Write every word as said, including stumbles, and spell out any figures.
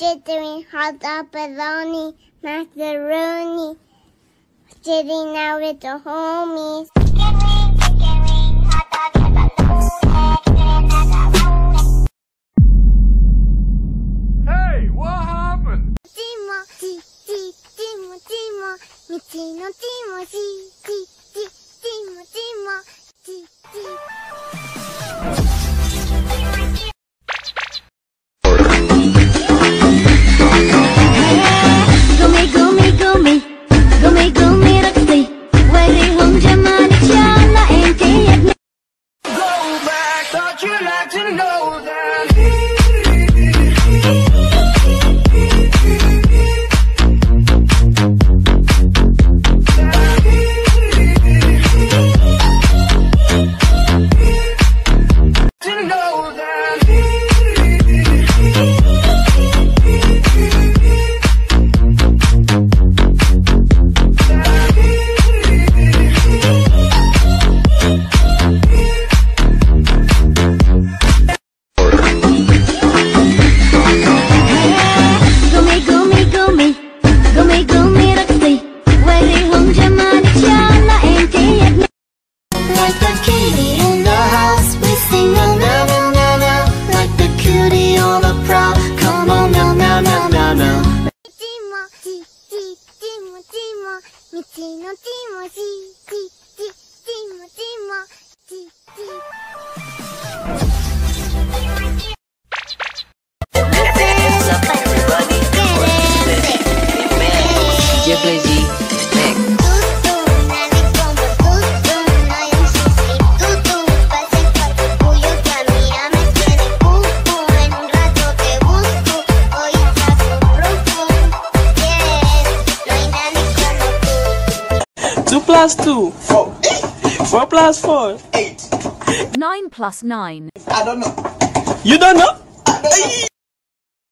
Considering hot pepperoni, macaroni, sitting out with the homies. Hey, what happened? Timo, ti, ti, Timo, Timo, Michino, Timo, ti, ti, ti, Timo, Timo, ti, ti. قومي قومي قومي قومي قومي رقصي وريهم جمالك يلا انتي يا ابني. Go back, thought you'd like to know that. To know that. قومي قومي قومي قومي قومي رقصي وريهم جمالك يلا انتي يا ابني. Like the kitty in the house, we sing a na na na na. Like the cutie on the prowl, come on now now now now now. Timo, ti, ti, Timo, Timo, Michino, Timo, ti, ti, ti, Timo, Timo, ti, ti. Dia Plazy, Mac. Two plus two. Four. Four plus four. Eight. Nine plus nine. I don't know. You don't know?